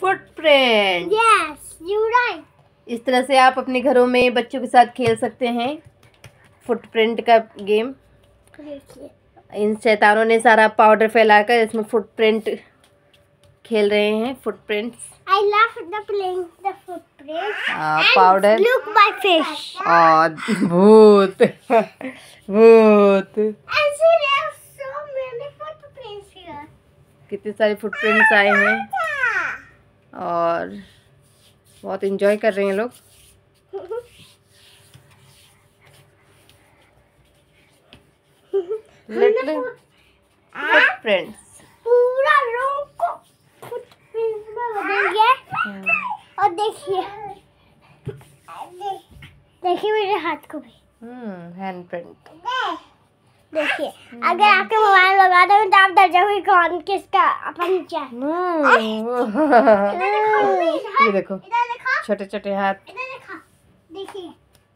Footprint. Yes you right. इस तरह से आप अपने घरों में बच्चों के साथ खेल सकते हैं फुटप्रिंट का गेम। इन शैतानों ने सारा पाउडर फैलाकर इसमें फुटप्रिंट खेल रहे हैं। Footprints. I love the playing the footprints. Powder. Look my fish. और भूत भूत। And see there are so many footprints here. कितने सारे फुटप्रिंट्स आए हैं और बहुत एंजॉय कर रहे हैं लोग। Little footprints. पूरा रूम को फुटप्रिंट्स में बदल गया। और देखिए देखिए मेरे हाथ को भी। Hand print. देखिए अगर आपके मोबाइल लगा दो तो आप डर जाओगे कौन किसका अपन क्या। ये देखो छोटे छोटे हाथ। देखिए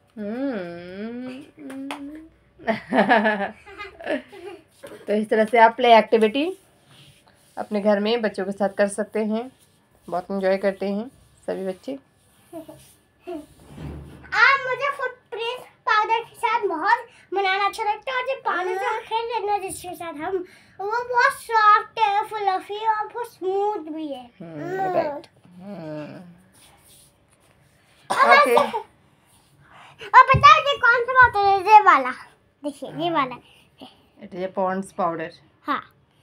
तो इस तरह से आप प्ले एक्टिविटी अपने घर में बच्चों के साथ कर सकते हैं। बहुत एंजॉय करते हैं सभी बच्चे। मुझे फुटप्रिंट पाउडर के साथ बहुत बनाना अच्छा लगता है। और जब पाउडर से खेल लेना जिसके साथ हम वो बहुत सॉफ्ट है, फ्लफी और बहुत स्मूथ भी है। राइट। और पता है ये कौन सा पाउडर है? ये वाला देखिए ये वाला। It is Pond's powder. हाँ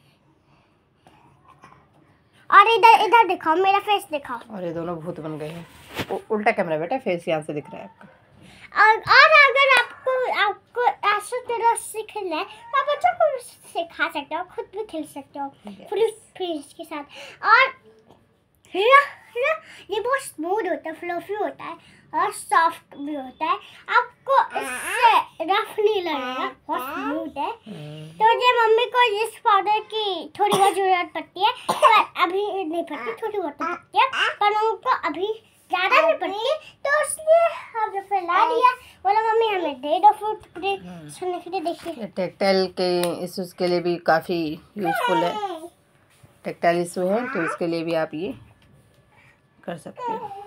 और इधर इधर दिखाओ मेरा फेस दिखाओ। और ये दोनों भूत बन गए हैं। उल्टा कैमरा बेटा, फेस यहाँ से दिख रहा है आपका। और अगर आपको ऐसा तरह से खेलना है तो आप बच्चों को सिखा सकते हो, खुद भी खेल सकते हो फुटप्रिंट्स के साथ। और ये बहुत स्मूथ होता है, फ्लफी होता है और सॉफ्ट भी होता है। आपको इससे रफ नहीं लगेगा, बहुत स्मूथ है। तो ये मम्मी को इस पाउडर की थोड़ी बहुत जरूरत पड़ती है, पर अभी नहीं पड़ती, थोड़ी बहुत पड़ती है, पर उनको अभी ज़्यादा नहीं पड़ती, तो इसलिए हमने फैला दिया। बोला मम्मी हमें दे दो फुटप्रिंट सुनने के लिए। देखिए टेक्टाइल के इश्यूज के लिए भी काफ़ी यूजफुल है। टेक्टाइल इशू है तो इसके लिए भी आप ये कर सकते हो।